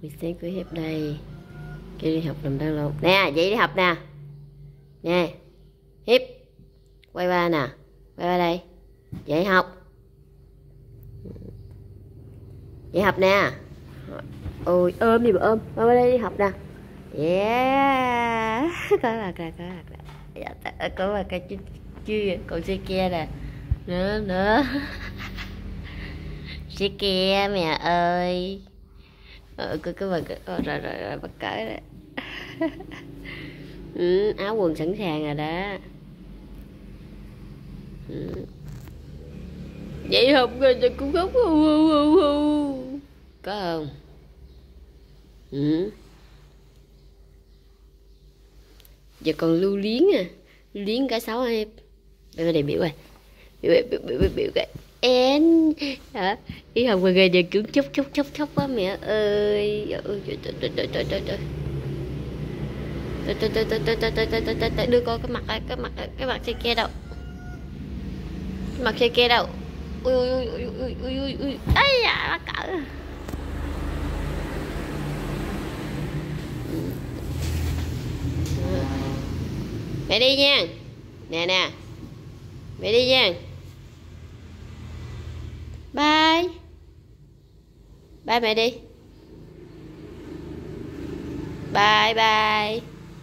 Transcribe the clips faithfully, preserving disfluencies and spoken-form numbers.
Buổi sáng của Hiệp đây. Kêu đi học làm đang lâu. Nè, vậy đi học nè. Nè, Hiệp. Quay qua nè. Quay qua đây. Dậy học. Dậy học nè. Ôi, ôm đi bà ôm. Quay qua đây đi học nè. Yeah. Có mặt nè, có mặt nè. Có mặt cái chứ, chứ còn xe kia nè. Nữa, nữa. Xe kia mẹ ơi. Ờ, cứ cứ mà rồi rồi rồi, rồi bắt cởi đó. Ừ, áo quần sẵn sàng rồi đó. Ừ. Vậy học rồi tôi cũng khóc. Hu, hu, hu, hu. Có không? Ừ. Giờ còn lưu liếng à. Lưu liếng cả sáu em. Đây đây biểu rồi. Biểu biểu biểu biểu, biểu cái en hả? Đi học rồi giờ kiểu chốc chốc chốc chốc quá mẹ ơi. Trời trời trời trời trời trời trời. Trời trời trời trời trời trời trời trời trời, đưa coi cái mặt cái mặt cái mặt xe kia đâu? Cái mặt xe kia đâu? Ui ui ui ui ui ui ui. Ấy da, bắt cỡ. Mẹ đi nha. Nè nè. Mẹ đi nha. Bye. Bye mẹ đi. Bye bye.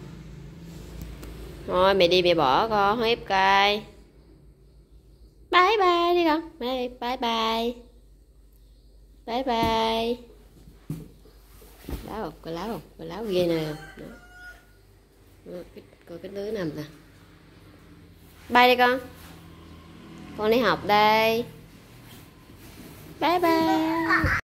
Thôi mẹ đi mẹ bỏ con hết coi. Bye bye đi con. Mẹ đi. Bye bye. Bye bye. Láo không? Coi láo không? Coi láo ghê này không? Đó. Coi cái đứa nằm nè. Bye đi con. Con đi học đây. Bye bye.